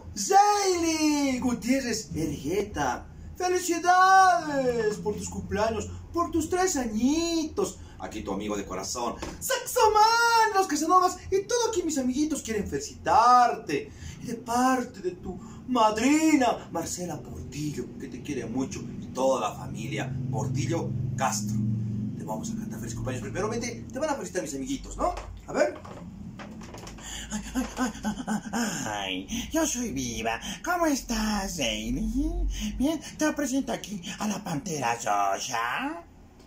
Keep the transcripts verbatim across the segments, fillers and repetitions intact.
Zayli Gutiérrez Ergueta, felicidades por tus cumpleaños, por tus tres añitos. Aquí tu amigo de corazón, Saxoman, los Casanovas y todos aquí mis amiguitos quieren felicitarte. Y de parte de tu madrina, Marcela Portillo, que te quiere mucho, y toda la familia Portillo Castro. Te vamos a cantar feliz cumpleaños. Primero, vete, te van a felicitar mis amiguitos, ¿no? A ver. Ay, ay, ay, ay, ay, yo soy Viva. ¿Cómo estás, Zayli? Bien, te presento aquí a la Pantera Rosa.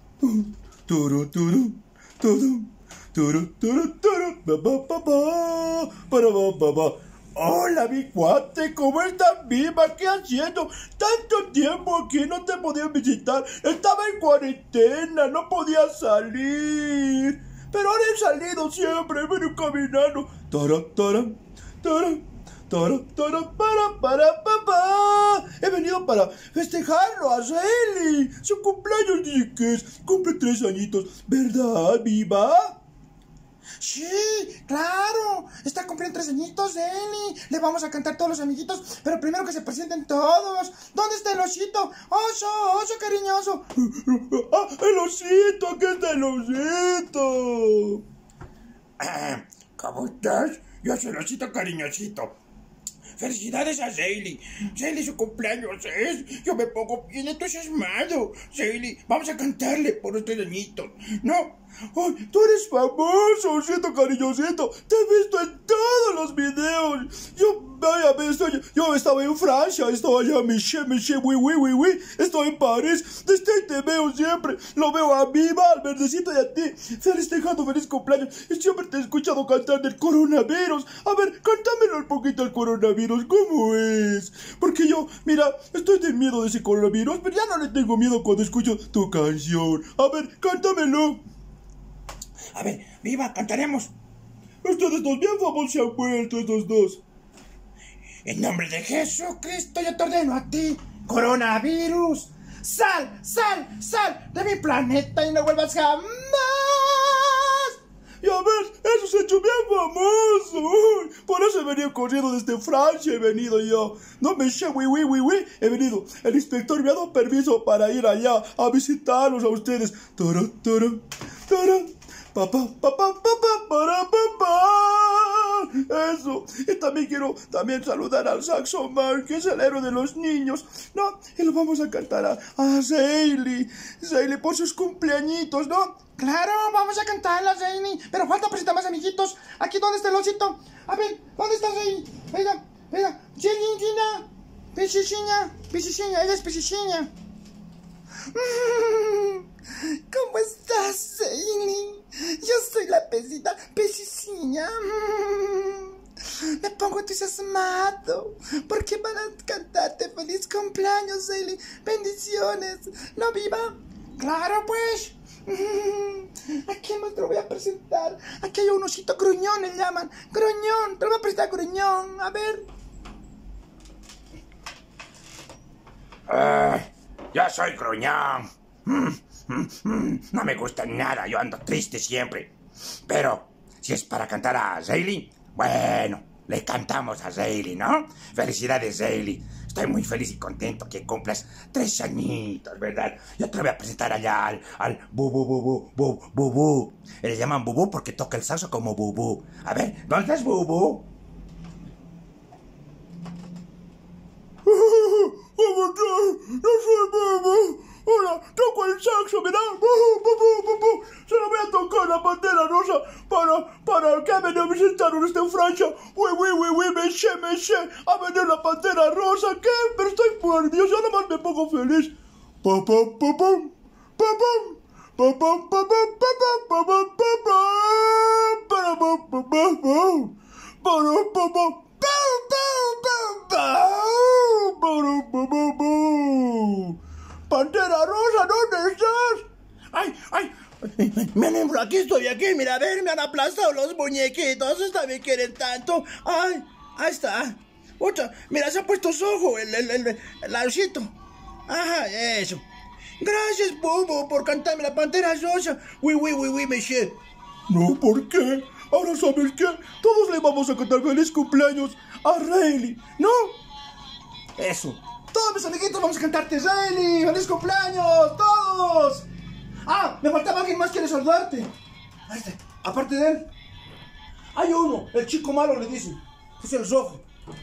Turu, turu, turu, turu, turu, turu, ba, ba, ba, ba, para, ba, ba, ba. Hola, mi cuate, ¿cómo estás, Viva? ¿Qué haciendo? Tanto tiempo aquí no te podía visitar. Estaba en cuarentena, no podía salir. Pero ahora he salido siempre, he venido caminando. Tara, tara, tara, tara, tara, para, para, papá. He venido para festejarlo a Zayli. Su cumpleaños dice que es. Cumple tres añitos, ¿verdad, Viva? Sí, claro. Está cumpliendo tres añitos, Zayli. Le vamos a cantar todos los amiguitos, pero primero que se presenten todos. ¿Dónde está el osito? Oso, oso cariñoso. ¡Ah, el osito! ¡Aquí está el osito! ¿Cómo estás? Yo soy el osito cariñosito. Felicidades a Zayli. Zayli, su cumpleaños es. Yo me pongo bien entusiasmado. Zayli, vamos a cantarle por estos añitos. No. ¡Ay, tú eres famoso, osito cariñosito! ¡Te he visto en todos los videos! Yo, vaya, estoy, yo estaba en Francia, estaba allá, Michel, Michel, oui, oui, oui, oui. Estoy en París, desde ahí te veo siempre. Lo veo a Viva, al verdecito y a ti. Festejando feliz cumpleaños. Y siempre te he escuchado cantar del coronavirus. A ver, cántamelo un poquito el coronavirus, ¿cómo es? Porque yo, mira, estoy de miedo de ese coronavirus, pero ya no le tengo miedo cuando escucho tu canción. A ver, cántamelo. A ver, Viva, cantaremos. Ustedes dos bien famosos se han vuelto, estos dos. En nombre de Jesucristo yo te ordeno a ti, coronavirus, sal, sal, sal de mi planeta y no vuelvas jamás. Ya ves, eso se ha hecho bien famoso. Uy, por eso he venido corriendo desde Francia, he venido yo. No me sé, oui, oui, oui, oui, he venido. El inspector me ha dado permiso para ir allá a visitarlos a ustedes. Tara, tara, tara. Papá, papá, papá, para, papá. Eso. Y también quiero también saludar al Saxoman, que es el héroe de los niños. No, y lo vamos a cantar a, a Zayli. Zayli por sus cumpleañitos, ¿no? Claro, vamos a cantarla, Zayli. Pero falta presentar más amiguitos. Aquí, ¿dónde está el osito? A ver, ¿dónde está Zayli? Venga, venga. Zayli, Gina. Piscina, piscina, ella es piscina. ¿Cómo estás, Zayli? Yo soy la pesita pesicina. Me pongo entusiasmado porque van a cantarte feliz cumpleaños, Zayli. Bendiciones. ¿No, Viva? Claro, pues. ¿A quién más te lo voy a presentar? Aquí hay un osito gruñón, le llaman. Gruñón, te lo voy a presentar, gruñón. A ver. Uh, yo soy gruñón. Mm, mm, mm, no me gusta nada, yo ando triste siempre. Pero, si es para cantar a Zayli, bueno, le cantamos a Zayli, ¿no? Felicidades, Zayli. Estoy muy feliz y contento que cumplas tres añitos, ¿verdad? Yo te lo voy a presentar allá al, al Bubu, Bubu, Bubu, Bubu. Le llaman Bubu porque toca el saxo como Bubu. A ver, ¿dónde estás, Bubu? ¿Cómo estás? Yo soy Bubu. Hola, toco el saxo, mira. Bubu, bubu, bubu. Se lo voy a tocar la Pantera Rosa para, para que me visitaron desde Francia. Uy, uy, uy, uy, me sé, me sé. Ha venido la Pantera Rosa. ¿Qué? Pero estoy nervioso, nada más me pongo feliz. Pa, pa, pa, pam, pa, pam. Pa, pam, pa, pam, pa, pam, pa, pam, pa, pam. Para, pam, pa, pam, pam. Para, pa, pam. Pantera Rosa, ¿dónde estás? ¡Ay, ay! Me han, aquí estoy, aquí, mira, a ver, me han aplastado los muñequitos, esta me quieren tanto. ¡Ay! Ahí está. Otra, mira, se ha puesto su ojo, el, el, el, el osito. Ajá, eso. Gracias, Bubu, por cantarme la Pantera Rosa. Oui, oui, oui, oui, monsieur. No, ¿por qué? Ahora, ¿sabes qué? Todos le vamos a cantar feliz cumpleaños a Rayleigh, ¿no? Eso. Todos mis amiguitos vamos a cantarte Rayleigh. ¡Feliz cumpleaños! ¡Todos! Ah, me faltaba alguien más que quiere saludarte. Ahí está. Aparte de él, hay uno, el chico malo le dicen. Es el rojo.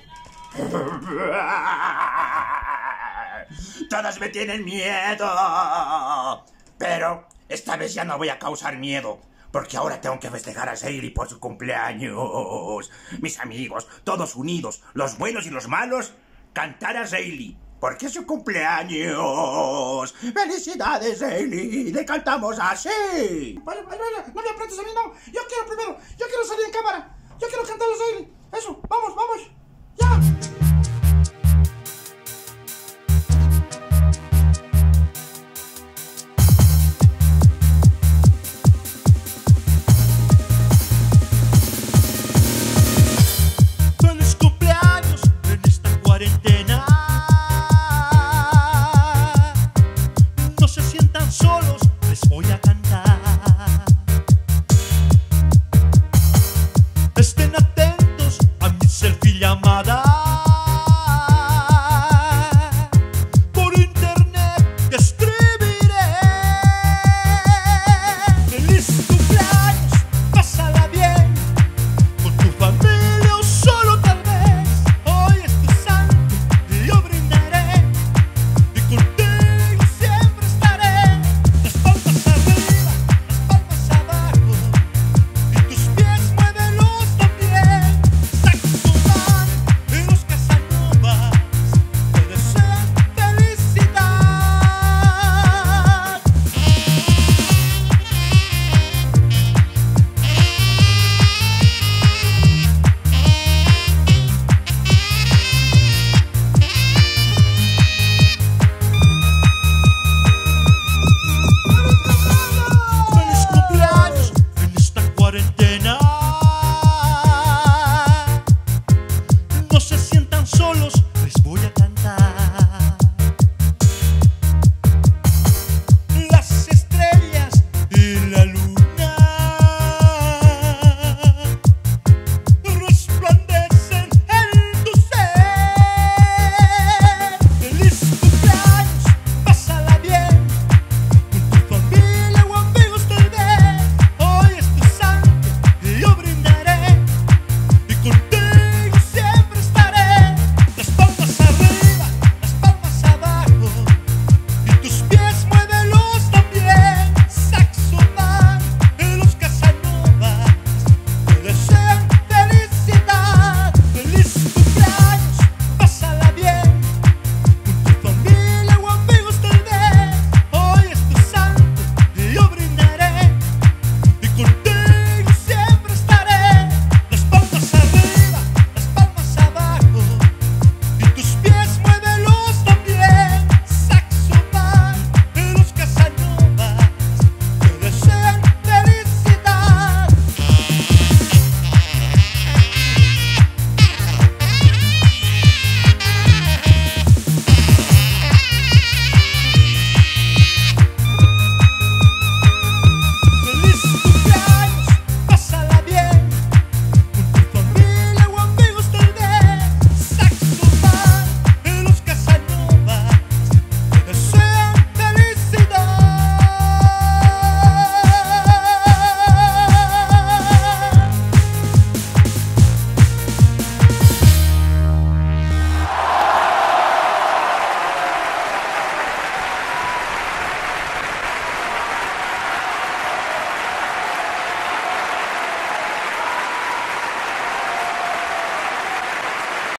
Todos me tienen miedo. Pero esta vez ya no voy a causar miedo, porque ahora tengo que festejar a Rayleigh por su cumpleaños. Mis amigos, todos unidos, los buenos y los malos, cantar a Rayleigh, porque es su cumpleaños. ¡Felicidades, Rayleigh! ¡Le cantamos así! Vale, vale, vale, no me apretes a mí, no. Yo quiero primero, yo quiero salir en cámara. Yo quiero cantar a Rayleigh. Eso, vamos, vamos. ¡Ya! Feliz cumpleaños en esta cuarentena. No se sientan solos, les voy a cantar. Estén atentos